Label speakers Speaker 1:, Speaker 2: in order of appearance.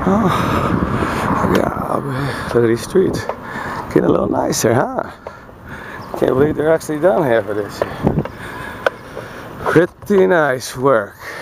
Speaker 1: Oh, yeah, look at these streets. Getting a little nicer, huh? Can't believe they're actually done half of this. Pretty nice work.